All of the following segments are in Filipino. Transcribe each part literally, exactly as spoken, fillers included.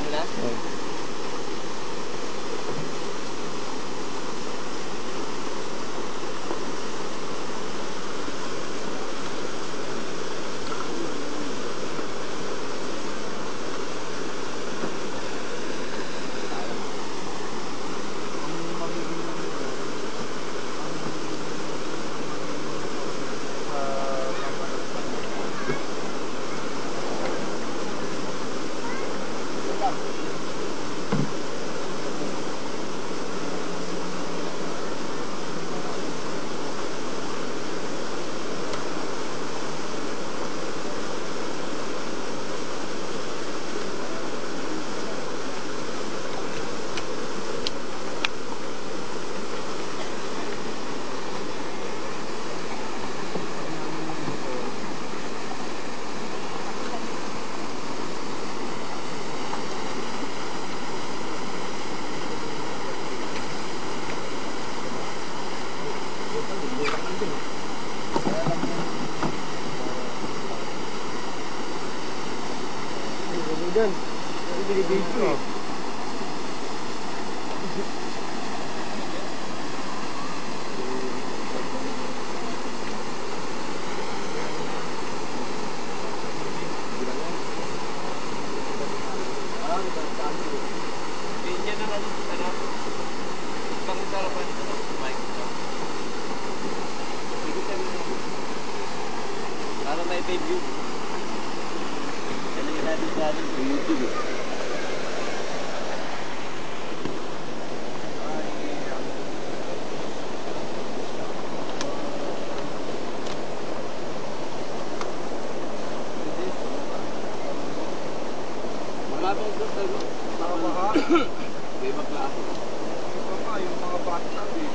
na? Yan. Ito binibig ko eh. Para may review. Yan ang natin sa atin sa YouTube eh. Malapit ito sa mga baha. May maglaho. Ito pa, yung mga bata eh.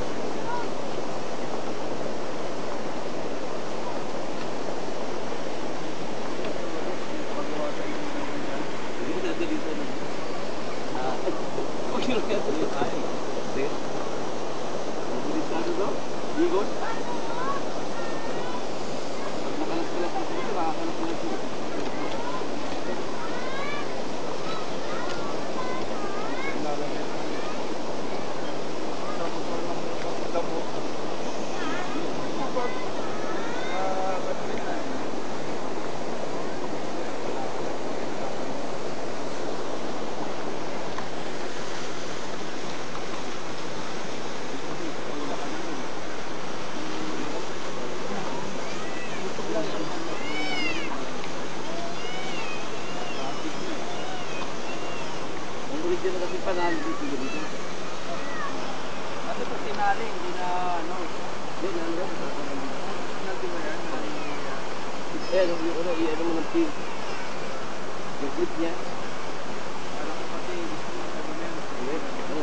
Hindi na kasi panalo dito dito. Ano ito sinali, hindi na ano. Hindi na ano. Natin mo yan. Eh, ano yung ano, i-ano mo ng pin. Yung clip niya. Alam ko pati, gusto mo sa mga yan. Ano?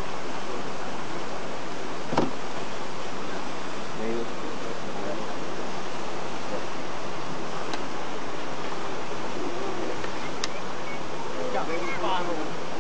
Ngayon. Paano?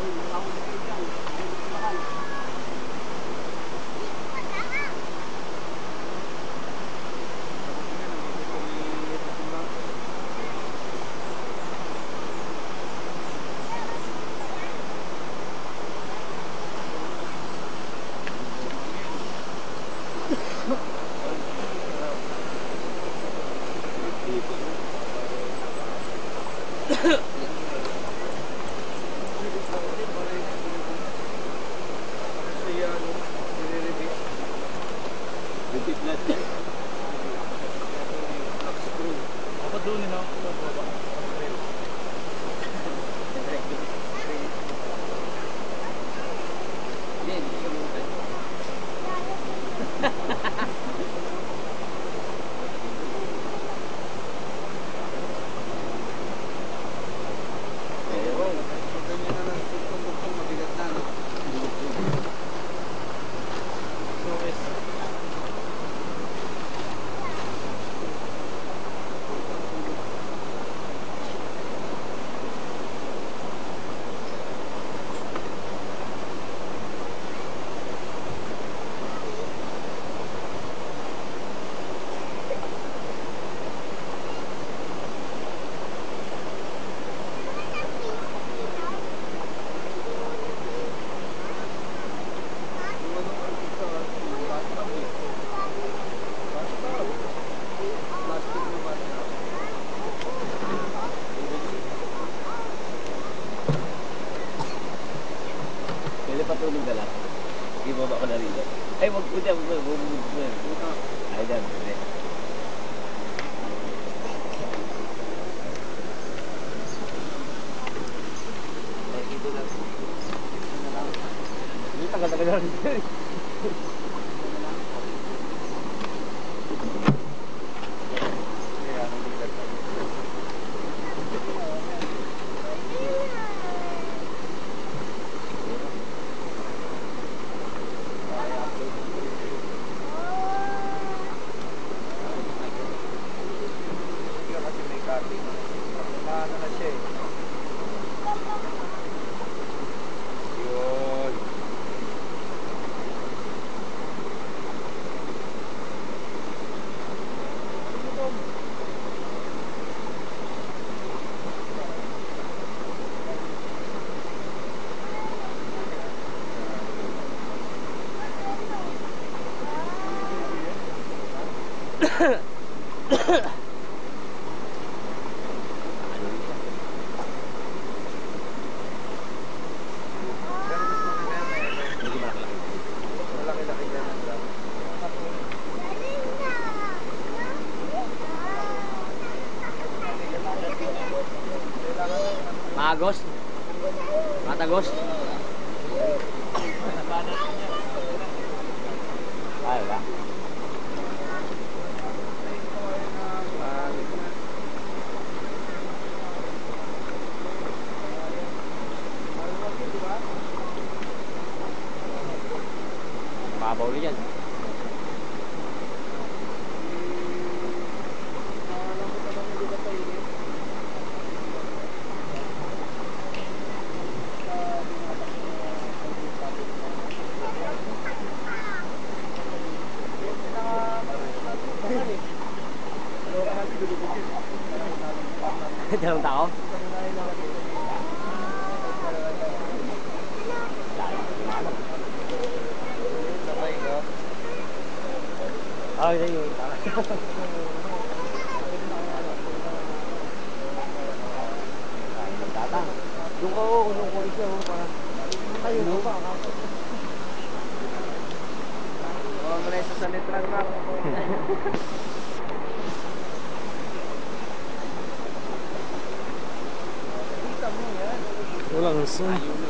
Repeat natin. Dapat doon yun ako. Hindi, hindi ka muna. matulog na lang. Ibaba ko na rito. Ay, wag po dyan. Wag po dyan. Ay, dyan. Ito lang. Hindi, tagal-tagal na rin. Maagos? Matagos? Ay, wala. Mababaw ulit yan. Dalawang tao? Oh, yun yun. Tatang. Yung ko, yung ko siya, parang tayo mo ba? Oh, mula isa sa netrang rap. Walang zoom.